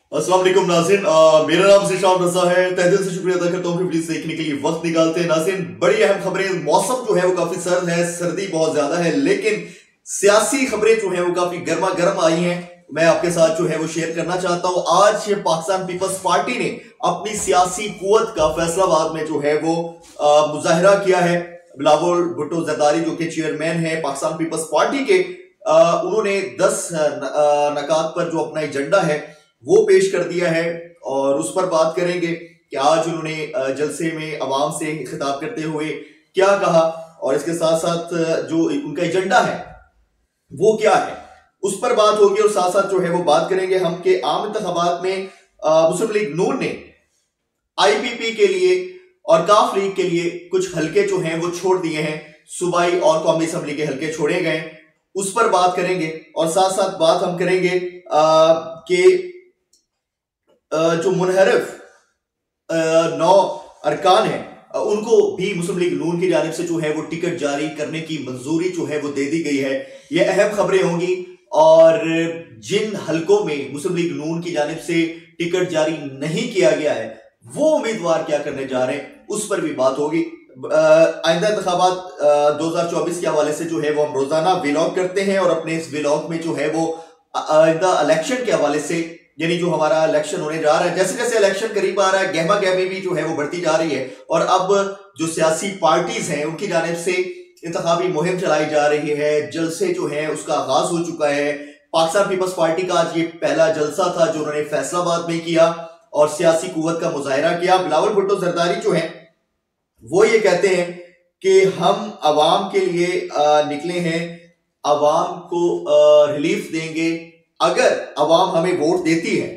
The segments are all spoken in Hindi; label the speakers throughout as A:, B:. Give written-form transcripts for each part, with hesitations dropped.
A: अस्सलाम वालेकुम नाज़रीन, मेरा नाम ज़ीशान रज़ा है। तहे दिल से शुक्रिया अदा करता हूँ कि वीडियो देखने के लिए वक्त निकालते हैं। नाज़रीन, बड़ी अहम खबरें। मौसम जो है वो काफी सर्द है, सर्दी बहुत ज्यादा है, लेकिन सियासी खबरें जो है वो काफी गर्मा गर्म आई हैं। मैं आपके साथ जो है वो शेयर करना चाहता हूँ। आज पाकिस्तान पीपल्स पार्टी ने अपनी सियासी कुव्वत का फैसलाबाद में जो है वो मुजाहिरा किया है। बिलावल भुट्टो जरदारी जो कि चेयरमैन है पाकिस्तान पीपल्स पार्टी के, उन्होंने 10 नकात पर जो अपना एजेंडा है वो पेश कर दिया है और उस पर बात करेंगे कि आज उन्होंने जलसे में अवाम से खिताब करते हुए क्या कहा और इसके साथ साथ जो उनका एजेंडा है वो क्या है उस पर बात होगी। और साथ साथ जो है वो बात करेंगे हम कि आम इंतखाबात में मुस्लिम लीग नून ने आईपीपी के लिए और काफ लीग के लिए कुछ हलके जो हैं वो छोड़ दिए हैं। सूबाई और कौमी असम्बली के हलके छोड़े गए, उस पर बात करेंगे। और साथ साथ बात हम करेंगे कि जो मुनहरफ 9 अरकान है उनको भी मुस्लिम लीग नून की जानिब से जो है वो टिकट जारी करने की मंजूरी जो है वो दे दी गई है। ये अहम खबरें होंगी। और जिन हलकों में मुस्लिम लीग नून की जानिब से टिकट जारी नहीं किया गया है वो उम्मीदवार क्या करने जा रहे हैं उस पर भी बात होगी। आइंदा इंतखाबात 2024 के हवाले से जो है वो हम रोजाना व्लॉग करते हैं और अपने इस व्लॉग में जो है वो आइंदा इलेक्शन के हवाले से, यानी जो हमारा इलेक्शन होने जा रहा है, जैसे जैसे इलेक्शन करीब आ रहा है गहमा गहमी भी जो है वो बढ़ती जा रही है। और अब जो सियासी पार्टीज हैं उनकी जानिब से इंतखाबी मुहिम चलाई जा रही है, जलसे जो है उसका आगाज हो चुका है। पाकिस्तान पीपल्स पार्टी का आज ये पहला जलसा था जो उन्होंने फैसलाबाद में किया और सियासी कुव्वत का मुजाहिरा किया। बिलावल भुट्टो जरदारी जो है वो ये कहते हैं कि हम अवाम के लिए निकले हैं, अवाम को रिलीफ देंगे। अगर अवाम हमें वोट देती है,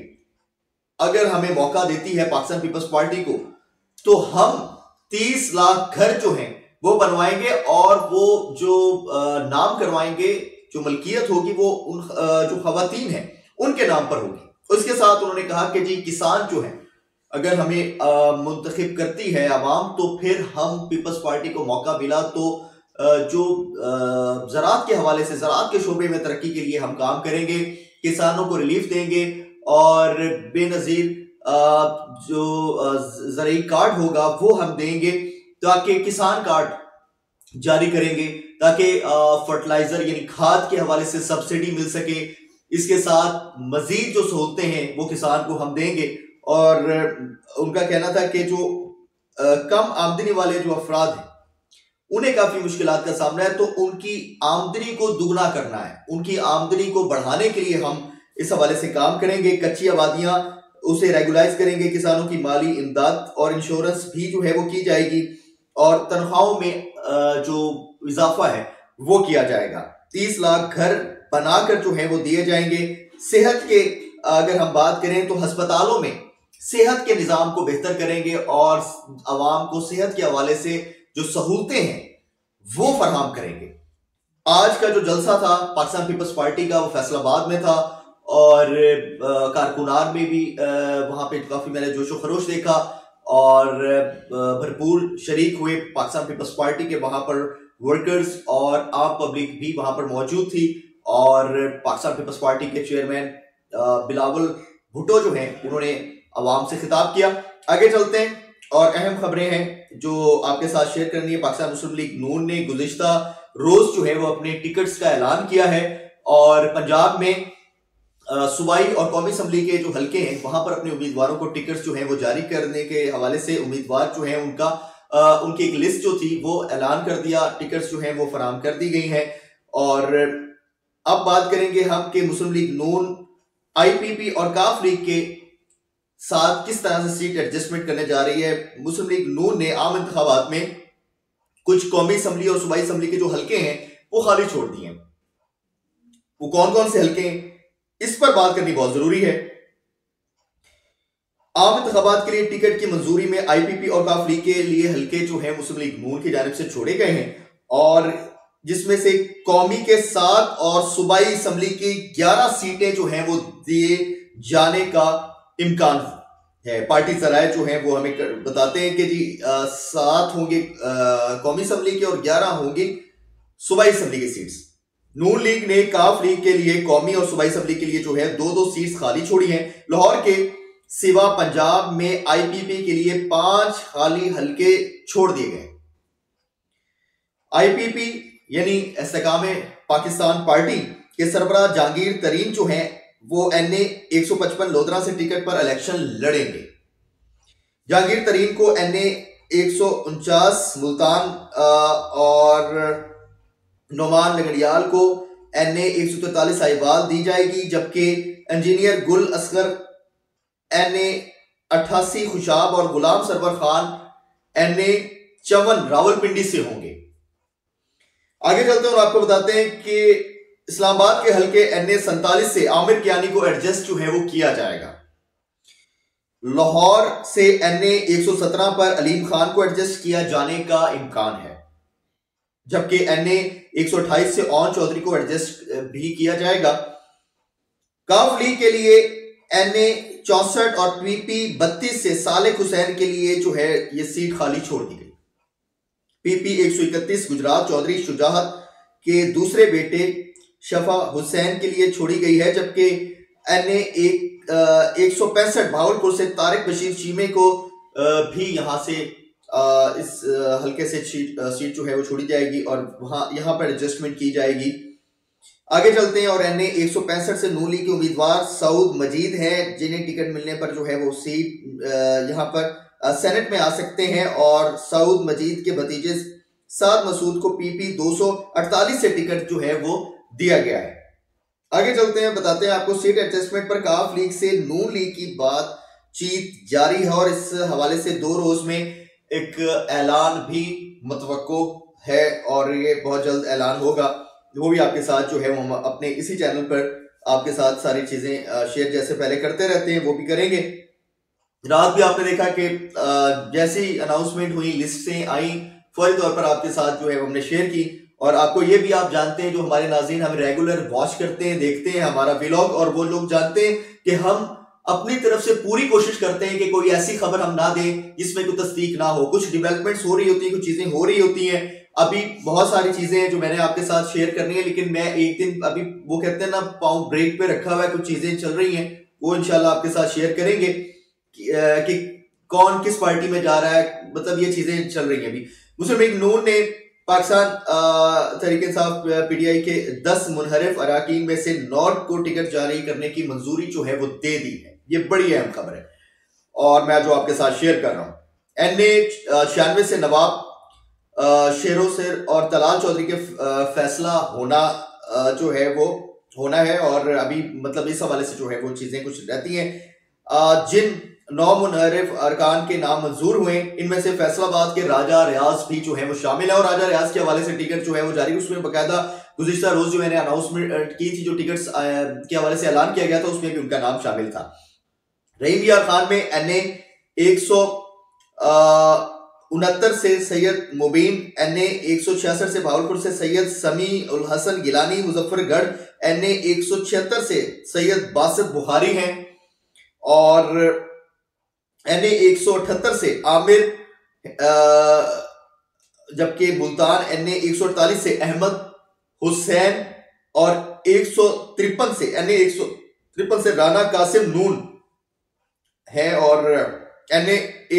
A: अगर हमें मौका देती है पाकिस्तान पीपल्स पार्टी को, तो हम 30 लाख घर जो हैं वो बनवाएंगे और वो जो नाम करवाएंगे, जो मलकियत होगी वो उन जो खवातीन हैं उनके नाम पर होगी। उसके साथ उन्होंने कहा कि जी किसान जो है अगर हमें मुंतखब करती है अवाम, तो फिर हम पीपल्स पार्टी को मौका मिला तो जो ज़राअत के हवाले से, ज़राअत के शोबे में तरक्की के लिए हम काम करेंगे, किसानों को रिलीफ देंगे और बेनजीर जो ज़राई कार्ड होगा वो हम देंगे, ताकि किसान कार्ड जारी करेंगे ताकि फर्टिलाइजर यानी खाद के हवाले से सब्सिडी मिल सके। इसके साथ मजीद जो सहूलतें हैं वो किसान को हम देंगे। और उनका कहना था कि जो कम आमदनी वाले जो अफराद हैं उन्हें काफी मुश्किलात का सामना है, तो उनकी आमदनी को दुगना करना है, उनकी आमदनी को बढ़ाने के लिए हम इस हवाले से काम करेंगे। कच्ची आबादियां उसे रेगुलाइज करेंगे, किसानों की माली इमदाद और इंश्योरेंस भी जो है वो की जाएगी और तनख्वाहों में जो इजाफा है वो किया जाएगा। 30 लाख घर बनाकर जो है वो दिए जाएंगे। सेहत के अगर हम बात करें तो अस्पतालों में सेहत के निज़ाम को बेहतर करेंगे और अवाम को सेहत के हवाले से जो सहूलतें हैं वो फराहम करेंगे। आज का जो जलसा था पाकिस्तान पीपल्स पार्टी का वो फैसलाबाद में था और कारकुनार में भी वहां पे काफी मैंने जोशो खरोश देखा और भरपूर शरीक हुए पाकिस्तान पीपल्स पार्टी के। वहां पर वर्कर्स और आम पब्लिक भी वहां पर मौजूद थी और पाकिस्तान पीपल्स पार्टी के चेयरमैन बिलावल भुट्टो जो हैं उन्होंने अवाम से खिताब किया। आगे चलते हैं और अहम खबरें हैं जो आपके साथ शेयर करनी है। पाकिस्तान मुस्लिम लीग नून ने गुज़िश्ता रोज जो है वो अपने टिकट्स का ऐलान किया है और पंजाब में सूबाई और कौमी असम्बली के जो हलके हैं वहां पर अपने उम्मीदवारों को टिकट्स जो हैं वो जारी करने के हवाले से उम्मीदवार जो हैं उनका उनकी एक लिस्ट जो थी वो ऐलान कर दिया, टिकट्स जो हैं वो फराहम कर दी गई हैं। और अब बात करेंगे हम कि मुस्लिम लीग नून आईपीपी और काफ लीग के साथ किस तरह से सीट एडजस्टमेंट करने जा रही है। मुस्लिम लीग नून ने आम इंतखाबात में कुछ कौमी असम्बली और सूबाई असम्बली के जो हलके हैं वो खाली छोड़ दिए हैं। वो कौन कौन से हलके हैं इस पर बात करनी बहुत जरूरी है। आम इंतखाबात के लिए टिकट की मंजूरी में आईपीपी और काफ लीग के लिए हलके जो हैं मुस्लिम लीग नून की जानिब से छोड़े गए हैं और जिसमें से कौमी के 7 और सूबाई असम्बली की 11 सीटें जो हैं वो दिए जाने का इम्कान है। पार्टी जराए जो हैं वो हमें बताते हैं कि जी 7 होंगे कौमी असम्बली के और 11 होंगे सूबाई असम्बली की सीट्स। नून लीग ने काफ लीग के लिए, कौमी और सूबाई असम्बली के लिए जो है 2-2 सीट्स खाली छोड़ी हैं। लाहौर के सिवा पंजाब में आईपीपी के लिए 5 खाली हलके छोड़ दिए गए। आईपीपी यानी इस्तेकाम पाकिस्तान पार्टी के सरबराह जहांगीर तरीन जो हैं वो NA 155 लोधरा से टिकट पर इलेक्शन लड़ेंगे। जहांगीर तरीन को NA 149 मुल्तान और नोमान लगड़ियाल को NA 143 साहिवाल दी जाएगी, जबकि इंजीनियर गुल असगर NA 88 खुशाब और गुलाम सरवर खान NA 54 रावलपिंडी से होंगे। आगे चलते हैं और आपको बताते हैं कि इस्लामाबाद के हल्के NA 47 से आमिर कियानी को एडजस्ट जो है वो किया जाएगा। लाहौर से NA 117 पर अलीम खान को एडजस्ट किया जाने का इम्कान है, जबकि NA 128 से ओन चौधरी को एडजस्ट भी किया जाएगा। काफ लीग के लिए NA 64 और PP 32 से सालेक हुसैन के लिए जो है ये सीट खाली छोड़ दी गई। PP 131 गुजरात चौधरी शुजाहत के दूसरे बेटे शफा हुसैन के लिए छोड़ी गई है, जबकि NA 165 भावलपुर से तारिक बशीर चीमे को भी यहां से इस हल्के से सीट जो है वो छोड़ी जाएगी और यहां पर एडजस्टमेंट की जाएगी। आगे चलते हैं और NA 165 से नून लीग के उम्मीदवार सऊद मजीद हैं, जिन्हें टिकट मिलने पर जो है वो सीट यहां पर सेनेट में आ सकते हैं, और सऊद मजीद के भतीजे साद मसूद को PP 248 से टिकट जो है वो दिया गया है। आगे चलते हैं, बताते हैं आपको सीट एडजस्टमेंट पर काफ लीग से नून लीग की बातचीत जारी है और इस हवाले से 2 रोज में एक ऐलान भी मुतवक्को है और ये बहुत जल्द ऐलान होगा। वो भी आपके साथ जो है वो हम अपने इसी चैनल पर आपके साथ सारी चीजें शेयर जैसे पहले करते रहते हैं वो भी करेंगे। रात भी आपने देखा कि जैसी अनाउंसमेंट हुई, लिस्टें आई, फौरी तौर पर आपके साथ जो है हमने शेयर की। और आपको ये भी आप जानते हैं, जो हमारे नाज़रीन हमें रेगुलर वॉच करते हैं, देखते हैं हमारा व्लॉग, और वो लोग जानते हैं कि हम अपनी तरफ से पूरी कोशिश करते हैं कि कोई ऐसी खबर हम ना दें जिसमें कोई तस्दीक ना हो। कुछ डेवलपमेंट्स हो रही होती है, कुछ चीजें हो रही होती हैं, अभी बहुत सारी चीजें हैं जो मैंने आपके साथ शेयर करनी है, लेकिन मैं एक दिन अभी वो कहते हैं ना पाँव ब्रेक पे रखा हुआ है, कुछ चीजें चल रही हैं, वो इंशाल्लाह आपके साथ शेयर करेंगे कि कौन किस पार्टी में जा रहा है, मतलब ये चीजें चल रही हैं। अभी मुस्लिम लीग नून ने पाकिस्तान तहरीक इंसाफ PTI के 10 मुनहरिफ अराकीन में से 9 को टिकट जारी करने की मंजूरी जो है वो दे दी है। ये बड़ी अहम खबर है और मैं जो आपके साथ शेयर कर रहा हूं। NA 96 से नवाब शेरो सिर और तलाल चौधरी के फैसला होना जो है वो होना है, और अभी मतलब इस हवाले से जो है वो चीजें कुछ रहती हैं। जिन 9 मुनहरिफ अरकान के नाम मंजूर हुए, इनमें से फैसलाबाद के राजा रियाज भी जो है वो शामिल है, और राजा रियाज के हवाले से टिकट जो है वो जारी, उसमें बकायदा गुज़िश्ता रोज जो मैंने अनाउंसमेंट की थी, जो टिकट्स के हवाले से ऐलान किया गया था, उसमें भी उनका नाम शामिल था। रहीम यार खान में NA 169 से सैयद मुबीन, NA 166 से भावलपुर से सैयद समी उल हसन गिलानी, मुजफ्फरगढ़ NA 176 से सैयद बासित बुखारी हैं, और NA 178 से आमिर, जबकि मुल्तान NA 148 से अहमद हुसैन, और 153 से NA 153 से राना कासिम नून है, और NA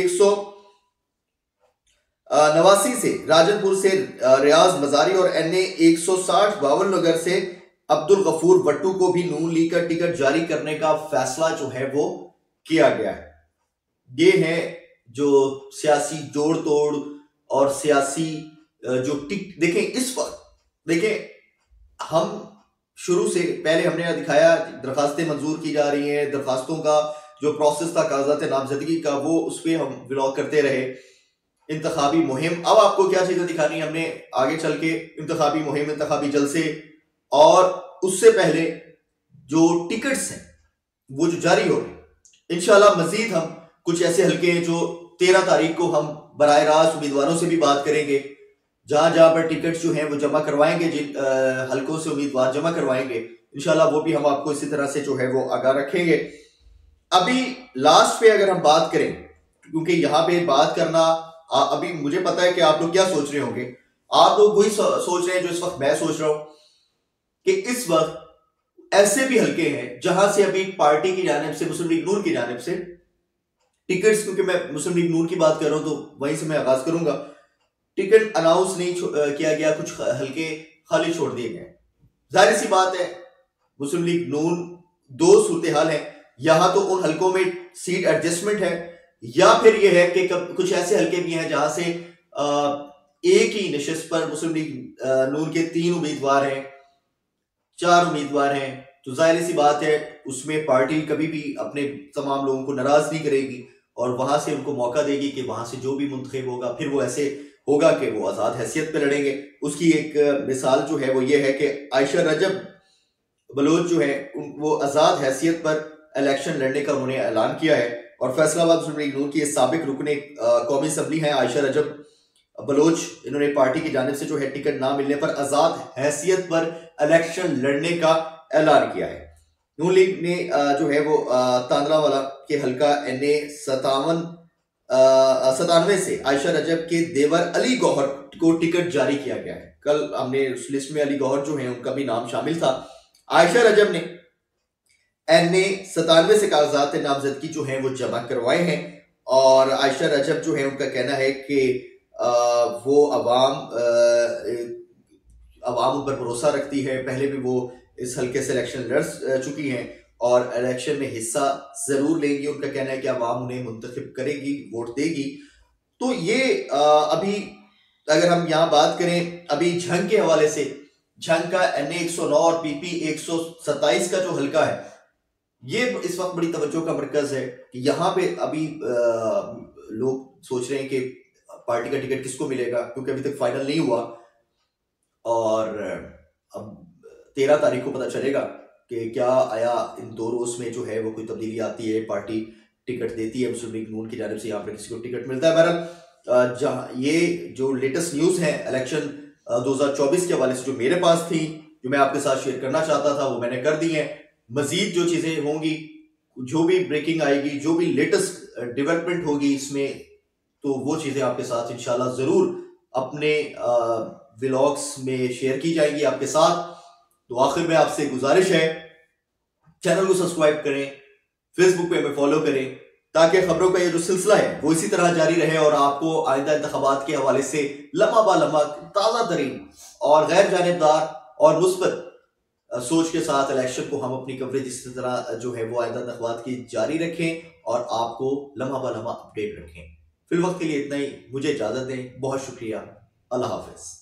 A: 189 से राजनपुर से रियाज मजारी, और NA 160 बावलनगर से अब्दुल गफूर भट्टू को भी नून लीग का टिकट जारी करने का फैसला जो है वो किया गया है। ये है जो सियासी जोड़ तोड़ और सियासी जो देखें इस वक्त, देखें हम शुरू से पहले हमने दिखाया दरखास्तें मंजूर की जा रही हैं, दरखास्तों का जो प्रोसेस था कागजात नामजदगी का, वो उस पर हम व्लॉग करते रहे। इंतखाबी मुहिम, अब आपको क्या चीजें दिखानी है हमने आगे चल के, इंतखाबी मुहिम, इंतखाबी जलसे, और उससे पहले जो टिकट्स हैं वो जो जारी हो रहे, इंशाल्लाह मजीद हम कुछ ऐसे हल्के हैं जो 13 तारीख को हम बराह रास्त उम्मीदवारों से भी बात करेंगे, जहां जहां पर टिकट्स जो हैं वो जमा करवाएंगे, जिन हल्कों से उम्मीदवार जमा करवाएंगे, इंशाल्लाह वो भी हम आपको इसी तरह से जो है वो आगाह रखेंगे। अभी लास्ट पे अगर हम बात करें, क्योंकि यहाँ पे बात करना, अभी मुझे पता है कि आप लोग क्या सोच रहे होंगे, आप लोग वही सोच रहे हैं जो इस वक्त मैं सोच रहा हूं कि इस वक्त ऐसे भी हलके हैं जहां से अभी पार्टी की जानिब से, मुस्लिम लीग नून की जानिब से टिकट्स, क्योंकि मैं मुस्लिम लीग नून की बात कर रहा हूं तो वहीं से मैं आगाज करूंगा, टिकट अनाउंस नहीं किया गया, कुछ हलके खाली छोड़ दिए गए। जाहिर सी बात है, मुस्लिम लीग नून दो सूरत हाल है, यहां तो उन हलकों में सीट एडजस्टमेंट है, या फिर यह है कि कुछ ऐसे हलके भी हैं जहां से एक ही नशिस्त पर मुस्लिम लीग नून के 3 उम्मीदवार हैं, 4 उम्मीदवार हैं, तो जाहिर सी बात है उसमें पार्टी कभी भी अपने तमाम लोगों को नाराज नहीं करेगी और वहां से उनको मौका देगी कि वहां से जो भी मुंतखब होगा फिर वो ऐसे होगा कि वो आजाद हैसियत पे लड़ेंगे। उसकी एक मिसाल जो है वो ये है कि आयशा रजब बलोच जो है वो आजाद हैसियत पर इलेक्शन लड़ने का उन्होंने ऐलान किया है, और फैसलाबाद मुस्लिम लीग नून की साबिक रुकने कौमी असम्बली है आयशा रजब बलोच, इन्होंने पार्टी की जानिब से जो है टिकट ना मिलने पर आजाद हैसियत पर इलेक्शन लड़ने का ऐलान किया है। नून लीग ने जो है वो तांदरावाला के हल्का NA 97 से आयशा रजब के देवर अली गौहर को टिकट जारी किया गया है। कल हमने उस लिस्ट में अली गौहर जो है उनका भी नाम शामिल था। आयशा रजब ने NA 97 से कागजात नामजदगी जो है वो जमा करवाए हैं, और आयशा रजब जो है उनका कहना है कि वो अवाम उन पर भरोसा रखती है, पहले भी वो इस हल्के से इलेक्शन लड़ चुकी हैं और इलेक्शन में हिस्सा जरूर लेंगी। उनका कहना है कि अवाम उन्हें मुंतखब करेगी, वोट देगी। तो ये अभी अगर हम यहाँ बात करें अभी झंग के हवाले से, झंग का NA 109 और PP 127 का जो हल्का है, ये इस वक्त बड़ी तवज्जो का मरकज है कि यहाँ पे अभी लोग सोच रहे हैं कि पार्टी का टिकट किसको मिलेगा, क्योंकि अभी तक फाइनल नहीं हुआ और अब 13 तारीख को पता चलेगा कि क्या आया इन 2 रोज में जो है वो कोई तब्दीली आती है, पार्टी टिकट देती है मुस्लिम लीग नून की जानिब से, यहाँ पर किसी को टिकट मिलता है। बहरहाल जहाँ ये जो लेटेस्ट न्यूज है इलेक्शन 2024 के हवाले से जो मेरे पास थी, जो मैं आपके साथ शेयर करना चाहता था, वो मैंने कर दी है। मजीद जो चीजें होंगी, जो भी ब्रेकिंग आएगी, जो भी लेटेस्ट डेवलपमेंट होगी इसमें, तो वो चीजें आपके साथ इंशाल्लाह जरूर अपने व्लॉग्स में शेयर की जाएगी आपके साथ। तो आखिर में आपसे गुजारिश है, चैनल को सब्सक्राइब करें, फेसबुक पे हमें फॉलो करें, ताकि खबरों का ये जो सिलसिला है वो इसी तरह जारी रहे और आपको आइंदा इंतखाबात के हवाले से लम्हा बा लम्हा ताज़ा तरीन और गैर जानिबदार और मुस्बत सोच के साथ इलेक्शन को हम अपनी कवरेज इसी तरह जो है वो आइंदा इंतखाबात की जारी रखें और आपको लम्हा बा लम्हा अपडेट रखें। फिल वक्त के लिए इतना ही, मुझे इजाजत दें, बहुत शुक्रिया, अल्लाह हाफिज।